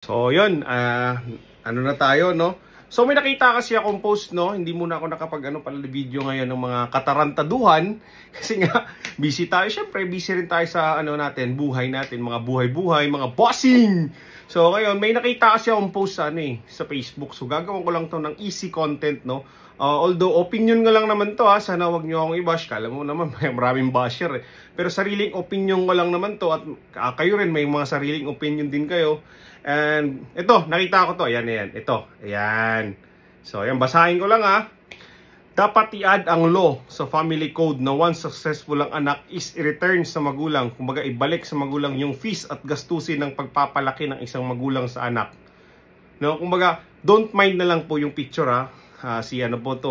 So, yun, ano na tayo, no? So, may nakita kasi akong post, no? Hindi muna ako pala video ngayon ng mga katarantaduhan. Kasi nga, busy tayo. Siyempre, busy rin tayo sa, natin, buhay natin. Mga buhay-buhay, mga bossing! So, ngayon, may nakita kasi akong post sa Facebook. So, gagawin ko lang to ng easy content, no? Although, opinion nga lang naman to, ha? Sana wag nyo akong i-bash. Kala mo naman, may maraming basher, eh. Pero sariling opinion ko lang naman to. At kayo rin, may mga sariling opinion din kayo. And ito, nakita ko to. Ayan. Ito. Ayan. So, ayan. Basahin ko lang, ha. Dapat i-add ang law sa family code na once successful ang anak is i-return sa magulang. Kumbaga, ibalik sa magulang yung fees at gastusin ng pagpapalaki ng isang magulang sa anak. No? Kumbaga, don't mind na lang po yung picture, ha. Si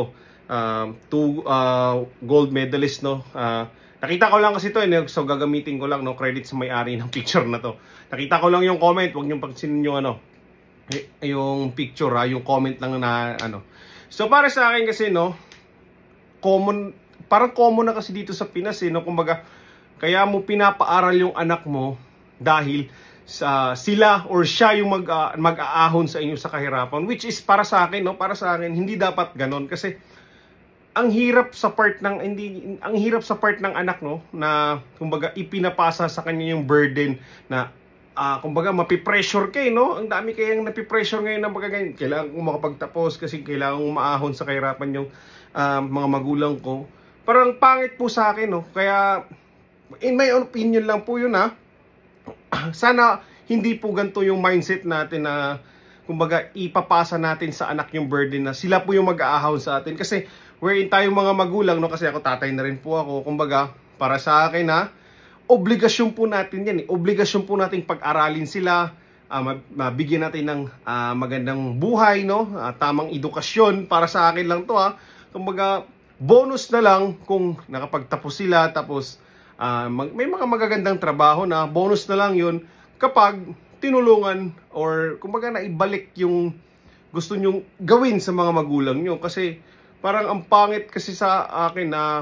two gold medalist, no. Nakita ko lang kasi to, so gagamitin ko lang, no, credit sa may-ari ng picture na to. Nakita ko lang yung comment, wag niyo pansinin yung yung picture, yung comment lang na So para sa akin kasi, no, parang common na kasi dito sa Pinas, no. Kumbaga, kaya mo pinapaaral yung anak mo dahil sila or siya yung mag-aahon sa inyo sa kahirapan, which is para sa akin, no, para sa akin hindi dapat ganon kasi ang hirap sa part ng anak, no, na kumbaga ipinapasa sa kanya yung burden na kumbaga mapipressure kayo, no. Ang dami kayang napipressure ngayon na magaganyan, kailangan kong makapagtapos kasi kailangan kong maahon sa kahirapan yung mga magulang ko. Parang pangit po sa akin, no. Kaya in my opinion lang po yun, sana hindi po ganito yung mindset natin na kumbaga ipapasa natin sa anak yung burden na sila po yung mag-aahon sa atin. Kasi wherein tayong mga magulang, no, kasi ako tatay na rin po ako, kumbaga para sa akin, obligasyon po natin yan, obligasyon po nating pag-aralin sila, mabigyan natin ng magandang buhay, no, tamang edukasyon. Para sa akin lang to, kumbaga bonus na lang kung nakapagtapos sila, tapos may mga magagandang trabaho na bonus na lang yun kapag tinulungan or kumbaga naibalik yung gusto nyong gawin sa mga magulang nyo. Kasi parang ang pangit kasi sa akin na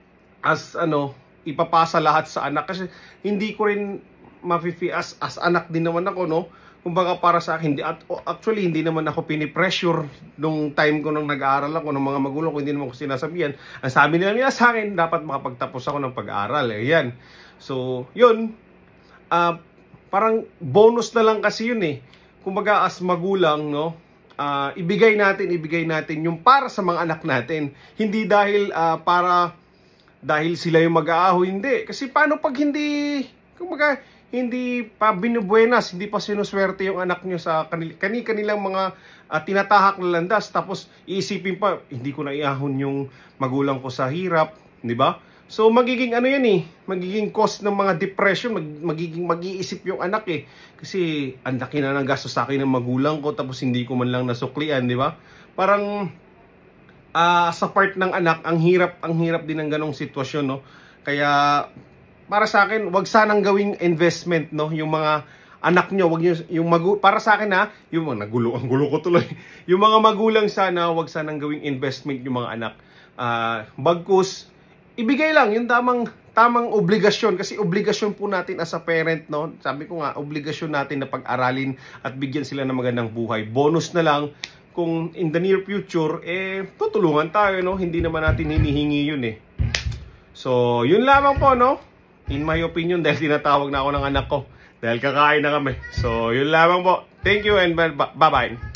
ipapasa lahat sa anak, kasi hindi ko rin as anak din naman ako, no. Kumbaga para sa akin, actually hindi naman ako pinipressure nung time ko nung nag-aaral ako ng mga magulang ko, hindi naman ko sinasabihan. Ang sabi nila sa akin, dapat makapagtapos ako ng pag-aaral. Yan. So, yun. Parang bonus na lang kasi yun, Kumbaga as magulang, no, ibigay natin yung para sa mga anak natin. Hindi dahil dahil sila yung mag-aaho, hindi. Kasi paano pag hindi, kumbaga, hindi pa binubuenas, hindi pa sinuswerte yung anak nyo sa kanilang mga tinatahak na landas, tapos iisipin pa, hindi ko na iahon yung magulang ko sa hirap, di ba? So magiging magiging cause ng mga depression, magiging mag-iisip yung anak, kasi ang laki na ng gastos sa akin ng magulang ko, tapos hindi ko man lang nasuklian, di ba? Parang sa part ng anak, ang hirap din ng ganong sitwasyon, no? Kaya para sa akin, wag sanang gawing investment, no, yung mga anak nyo, wag nyo, para sa akin, yung mga ang gulo ko tuloy. Yung mga magulang sana, wag sanang gawing investment yung mga anak. Bagkus, ibigay lang yung tamang obligasyon, kasi obligasyon po natin as a parent, no. Sabi ko nga, obligasyon natin na pag-aralin at bigyan sila ng magandang buhay. Bonus na lang kung in the near future, tutulungan tayo, no. Hindi naman natin hinihingi yun, So, yun lamang po, no. In my opinion, dahil tinatawag na ako ng anak ko, dahil kakain na kami. So, yun lamang po. Thank you and bye-bye.